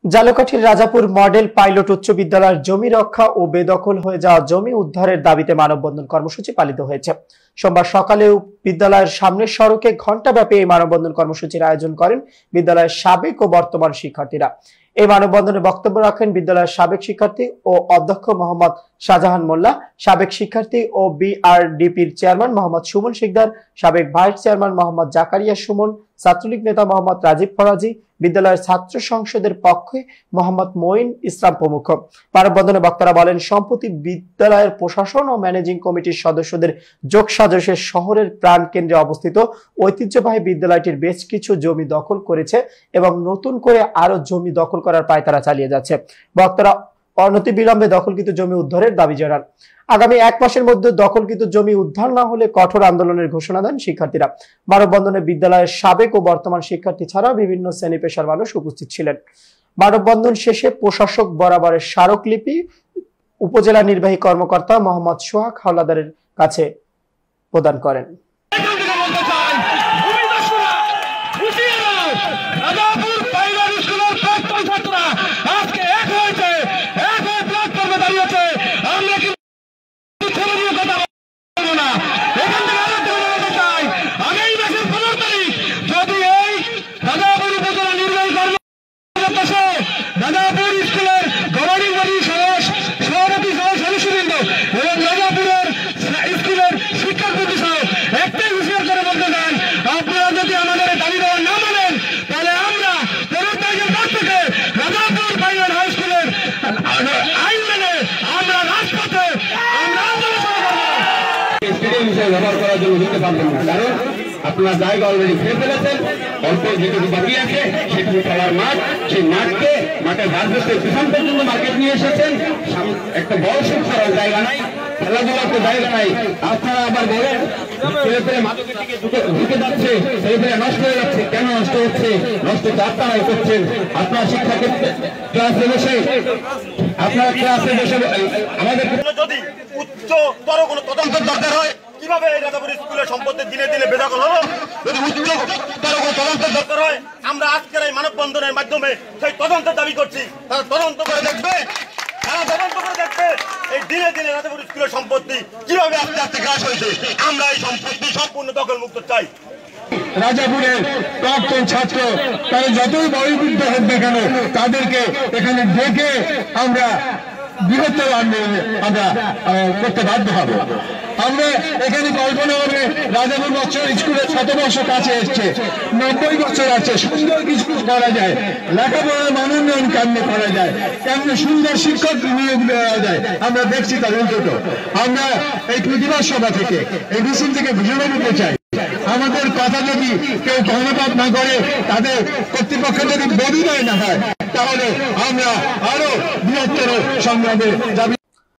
ঝালকাঠির Rajapur model pilot উচ্চ বিদ্যালয়ের জমি রক্ষা ও বেদখল হয়ে যাওয়া জমি উদ্ধারের দাবিতে মানববন্ধন কর্মসূচি পালিত হয়েছে। সোমবার সকালে বিদ্যালয়ের সামনের সড়কে ঘণ্টাব্যাপী এই মানববন্ধন কর্মসূচির আয়োজন করেন বিদ্যালয়ের সাবেক ও বর্তমান শিক্ষার্থীরা। এই মানববন্ধনে বক্তব্য রাখেন বিদ্যালয়ের সাবেক শিক্ষার্থী ও অধ্যক্ষ মোহাম্মদ শাহজাহান মোল্লা, সাবেক শিক্ষার্থী ও বিআরডিপির চেয়ারম্যান মোহাম্মদ সুমন শিকদার, সাবেক ভাইস চেয়ারম্যান মোহাম্মদ জাকারিয়া সুমন, ছাত্রলীগ নেতা মোহাম্মদ রাজীব ফরাজি, বিদ্যালয়ের ছাত্র সংসদের পক্ষে মোহাম্মদ মঈন ইসলাম প্রমুখ। মানববন্ধনে বক্তারা বলেন, সম্প্রতি বিদ্যালয়ের প্রশাসন ও ম্যানেজিং কমিটির সদস্যদের যোগসাজশে শহরের প্রাণ কেন্দ্রে অবস্থিত ঐতিহ্যবাহী বিদ্যালয়টির বেশ কিছু জমি দখল করেছে এবং নতুন করে আরো জমি দখল করার পায়তারা চালিয়ে যাচ্ছে। বক্তারা অনতিবিলম্বে দখলকৃত জমি উদ্ধারের দাবি জানান। আগামী 1 মাসের মধ্যে দখলকৃত জমি উদ্ধার না হলে কঠোর আন্দোলনের ঘোষণা দেন শিক্ষার্থীরা। মানববন্ধনে বিদ্যালয়ের সাবেক ও বর্তমান শিক্ষার্থী ছাড়াও বিভিন্ন শ্রেণী পেশার মানুষ উপস্থিত ছিলেন। মানববন্ধন শেষে প্রশাসক বরাবরের স্মারকলিপি উপজেলা নির্বাহী কর্মকর্তা মোহাম্মদ সোহাগ হাওলাদারের কাছে প্রদান করেন। রাজাপুর স্কুলের গভর্নিং বডি সভাপতি সহ সদস্যবৃন্দ এবং রাজাপুরের স্কুলের শিক্ষক প্রতি সহ একটাই হুঁশিয়ার করে বলতে চান, আপনারা যদি আমাদের দাবি দেওয়া না মানেন তাহলে আমরা 13 তারিখের পর থেকে রাজাপুর পাইলট হাই স্কুলের আইন মেনে আমরা রাজপথে আমরা আন্দোলন শুরু করব। স্টেডিয়াম হিসেবে ব্যবহার করার জন্য দিতে পারবেন না, কারণ আপনার জায়গা অলরেডি খেয়ে ফেলেছেন। অল্প যেটুকু বাকি আছে সেটুকু খেলার মাঠ, সেই মাঠের রাজবস্তের পিছন পর্যন্ত মার্কেট নিয়ে এসেছেন। একটা বড় সুখ করার জায়গা নাই, খেলাধুলার তো জায়গা নাই। আপনারা আবার বলেন ছেলেপেলে মাদকের দিকে ঢুকে যাচ্ছে, ছেলেপেলে নষ্ট হয়ে যাচ্ছে। কেন নষ্ট হচ্ছে? নষ্ট আপনারাই করছেন। আপনার শিক্ষাক্ষেত্রে ক্লাসে বসে আমাদের যদি উচ্চতর কোনো তদন্তের দরকার হয়, কিভাবে এই রাজাপুর স্কুলের সম্পত্তি দিনে দিনে বেদখল হলো, যদি উচ্চতর কোনো তদন্তের দরকার হয়, আমরা আজকের এই মানববন্ধনের মাধ্যমে সেই তদন্তের দাবি করছি। তারা তদন্ত করে দেখবে, এই দিনে দিনে রাজাপুর স্কুলের সম্পত্তি কিভাবে আস্তে আস্তে গ্রাস হয়েছে। আমরা এই সম্পত্তি সম্পূর্ণ দখল মুক্ত চাই। রাজাপুরের প্রাক্তন ছাত্র তারা যতই বয়োবৃদ্ধ হোক না কেন, তাদেরকে এখানে ডেকে আমরা বৃহত্তর আন্দোলন আমরা করতে বাধ্য হব। আমরা এখানে কল্পনা হবে রাজাপুর বছর স্কুলের শতবর্ষ কাছে এসছে, 90 বছর আছে, সুন্দর কিছু করা যায়, লেখাপড়ার মানোন্নয়ন কেমনে করা যায়, কেমনে সুন্দর শিক্ষক নিয়োগ দেওয়া যায়, আমরা দেখছি তার উল্টো। আমরা এই প্রতিবাদ সভা থেকে, এই মিছিল থেকে ঘোষণা দিতে চাই, আমাদের কথা যদি কেউ কর্ণপাত না করে, তাদের কর্তৃপক্ষ যদি ববিদায় না হয়, তাহলে আমরা আরো বৃহত্তর সংগ্রামে যাবি।